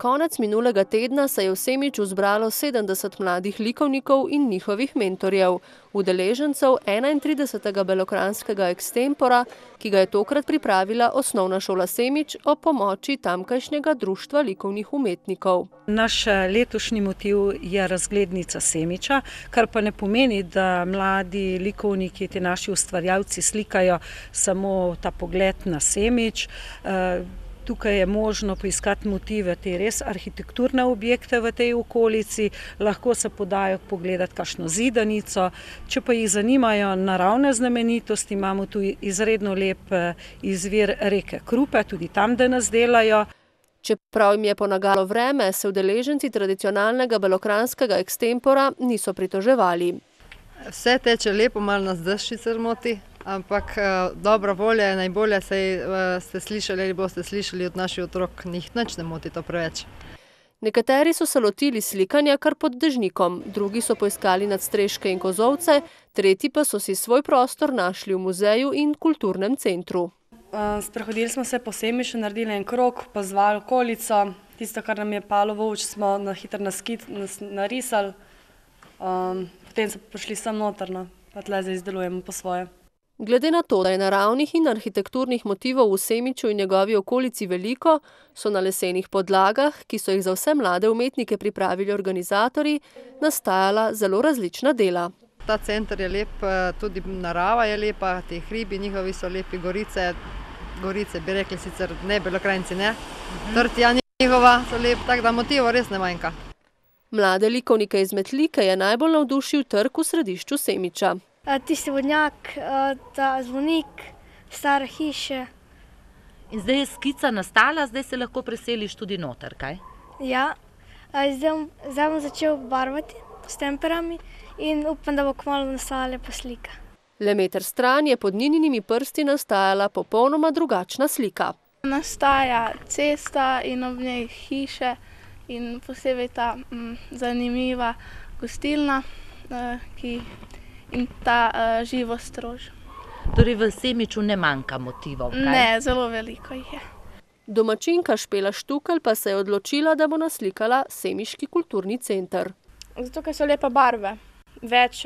Konec minulega tedna se je v Semiču zbralo 70 mladih likovnikov in njihovih mentorjev, udeležencev 31. belokranjskega ekstempora, ki ga je tokrat pripravila Osnovna šola Semič ob pomoči tamkajšnjega društva likovnih umetnikov. Naš letošnji motiv je razglednica Semiča, kar pa ne pomeni, da mladi likovniki, ti naši ustvarjalci slikajo samo ta pogled na Semič. Tukaj je možno poiskati motive te res arhitekturne objekte v tej okolici, lahko se podajo pogledati kakšno zidanico. Če pa jih zanimajo naravne znamenitosti, imamo tu izredno lep izvir reke Krupe, tudi tam, da nas delajo. Čeprav jim je ponagalo vreme, se udeleženci tradicionalnega belokranjskega ekstempora niso pritoževali. Vse teče lepo, malo nas dež sicer moti, ampak dobra volja je najbolje, saj ste slišali ali boste slišali od naših otrok, njih nič ne moti to preveč. Nekateri so se lotili slikanja kar pod dežnikom, drugi so poiskali nadstreške in kozolce, tretji pa so si svoj prostor našli v muzeju in kulturnem centru. Sprehodili smo se po Semiču, naredili en krog, pozvali okolico. Tisto, kar nam je palo v oči, smo na hitro narisali. Potem so prišli sem noter, pa tle zdaj izdelujemo po svoje. Glede na to, da je naravnih in arhitekturnih motivov v Semiču in njegovi okolici veliko, so na lesenih podlagah, ki so jih za vse mlade umetnike pripravili organizatorji, nastajala zelo različna dela. Ta center je lep, tudi narava je lepa, ti hribi njihovi so lepi, gorice bi rekli sicer ne, Belokranjci ne, Trtja njihova so lep, tako da motivov res ne manjka. Mlade likovnike iz Metlike je najbolj navdušil trg v središču Semiča. Tisti vodnjak, ta zvonik, stare hiše. In zdaj je skica nastala, zdaj se lahko preseliš tudi noter, kaj? Ja, zdaj bom začel barvati s temperami in upam, da bo kmalu nastala lepa slika. Le meter stran je pod Nininimi prsti nastajala popolnoma drugačna slika. Nastaja cesta in ob njej hiše in posebej ta zanimiva gostilna in ta živostrož. Torej v Semiču ne manjka motivov, kaj? Ne, zelo veliko jih je. Domačinka Špela Štukelj pa se je odločila, da bo naslikala Semiški kulturni center. Zato, ker so lepe barve. Več,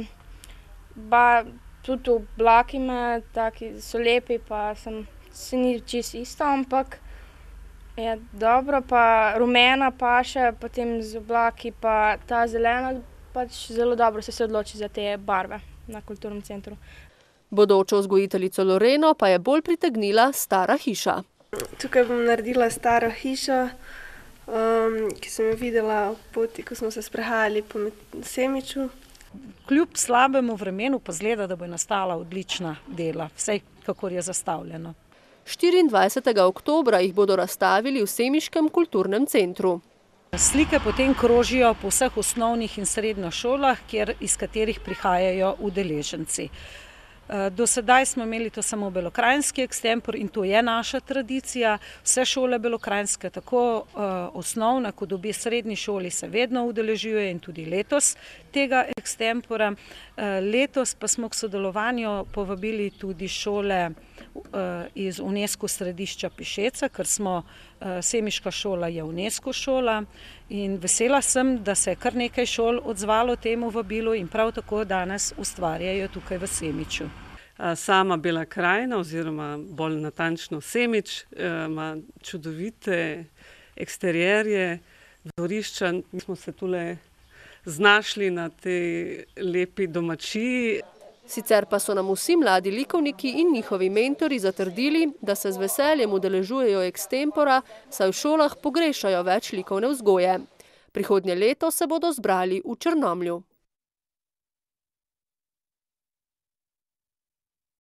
tudi oblaki so lepi, pa se ni čisto isto, ampak je dobro, pa rumena paše, potem z oblaki, pa ta zelena, pač zelo dobro se odloči za te barve na kulturnem centru. Bodočo vzgojiteljico Loreno pa je bolj pritegnila stara hiša. Tukaj bom naredila staro hišo, ki sem jo videla v poti, ko smo se sprehajali po Semiču. Kljub slabemu vremenu pa zgleda, da bo nastala odlična dela, vsaj kakor je zastavljeno. 24. oktobra jih bodo razstavili v Semiškem kulturnem centru. Slike potem krožijo po vseh osnovnih in srednjih šolah, iz katerih prihajajo udeleženci. Do sedaj smo imeli to samo belokranjski ekstempor in to je naša tradicija. Vse šole belokranjske, tako osnovne kot obe srednji šoli, se vedno udeležujejo in tudi letos tega ekstempora. Letos pa smo k sodelovanju povabili tudi šole iz UNESCO središča Pišeca, ker Semiška šola je UNESCO šola in vesela sem, da se je kar nekaj šol odzvalo temu vabilu in prav tako danes ustvarjajo tukaj v Semiču. Sama Bela krajina oziroma bolj natančno Semič ima čudovite eksterierje, dvorišča. Mi smo se tule znašli na tej lepi domačiji. Sicer pa so nam vsi mladi likovniki in njihovi mentori zatrdili, da se z veseljem udeležujejo ekstempora, saj v šolah pogrešajo več likovne vzgoje. Prihodnje leto se bodo zbrali v Črnomlju.